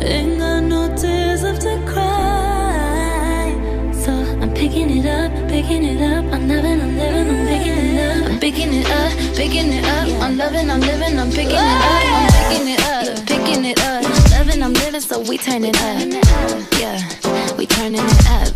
Ain't got no tears left to cry. So I'm picking it up, picking it up. I'm loving, I'm living, I'm picking it up. I'm picking it up, picking it up. I'm loving, I'm living, I'm picking it up. I'm picking it up, picking it up. Loving, I'm living, so we turn it up. Yeah, we turning it up.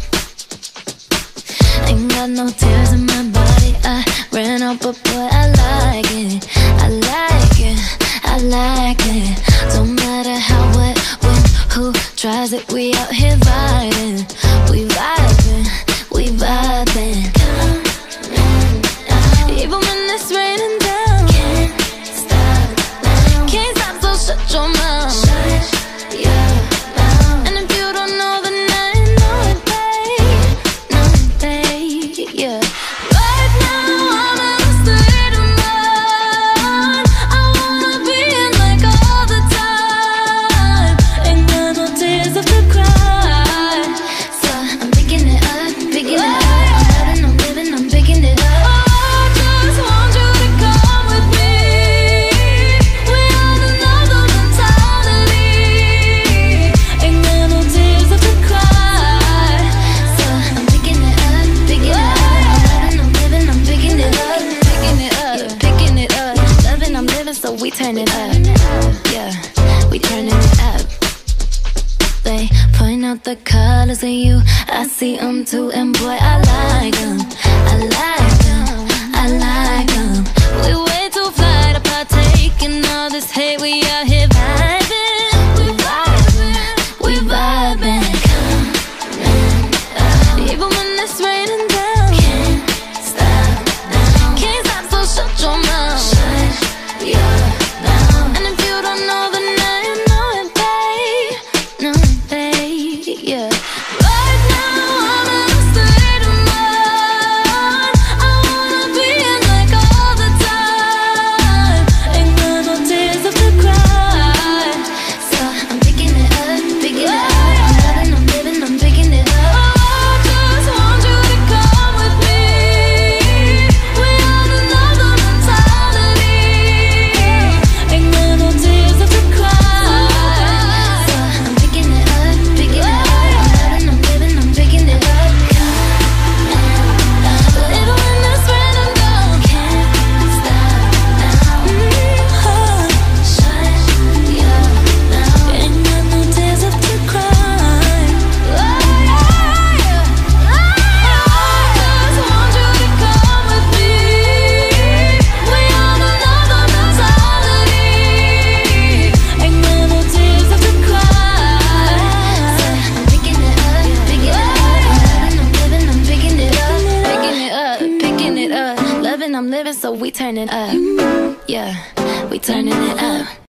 Ain't got no tears in my body. I ran out, but boy, I like it. I like it, I like it. Don't matter how, what, when, who tries it. We out here vibing, we vibing, we vibing. Even when it's raining down, can't stop now. Can't stop, so shut your mouth. Shut your mouth. And if you don't know, then I know it, babe. Know it, babe, yeah. Right now I'm in a state of mind. I wanna be in like all the time. Ain't got no tears left to cry. So I'm picking it up, picking it up. I'm loving, I'm living, I'm picking it up. So we turn it up, yeah, we turning it up. They point out the colors in you, I see them too, and boy, I like them, I like them, I like them. We way too fly to partake in all this hate, we out here vibing, we vibing, we vibing. Even when it's raining down, can't stop now. Can't stop, so shut your mouth. And if you don't know, then I know it, babe. Know it, babe, yeah. Right now I'm in a state of mind. I wanna be in like all the time. Ain't got no tears left to cry. So I'm picking it up, picking it up. I'm loving, I'm living, I'm picking it up. Oh, I just want you to come with me. We on another mentality. Ain't got no tears left to cry. So I'm picking it up, picking it up. I'm loving, I'm living, I'm picking it up. Even when it's raining down, can't stop now. Shut your mouth. Ain't got no tears left to cry. I just want you to come with me. We on another mentality. Ain't got no tears left to cry. So I'm picking it up, picking it up. I'm loving, I'm living, I'm picking it up. Picking it up, picking it up. Loving, I'm living, so we turn it up. Yeah, we turning it up.